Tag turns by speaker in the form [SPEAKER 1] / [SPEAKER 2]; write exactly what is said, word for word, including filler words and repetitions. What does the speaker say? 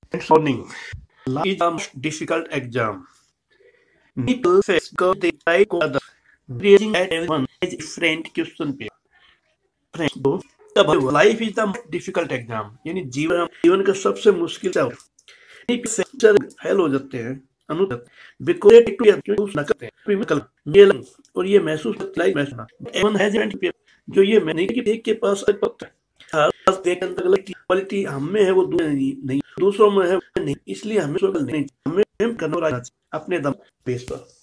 [SPEAKER 1] Next warning. Life is the most difficult exam. People face because they try to others. Realizing that everyone has a different question paper. Friends, दो तब life is the most difficult exam, यानी जीवन जीवन का सबसे मुश्किल सवाल fail हो जाते हैं अनुदत बिकॉज़ टू यूज न करते हैं विकल्प ये लंग और ये महसूस लाइक महसूस एवन हैज इवेंट पे जो ये मैं नहीं कि एक के पास पता है बस देख अंदर गलत क्वालिटी हम में है वो दूसरे नहीं, नहीं दूसरों में है नहीं, इसलिए हमें नहीं हमें करना अपने दम बेस पर।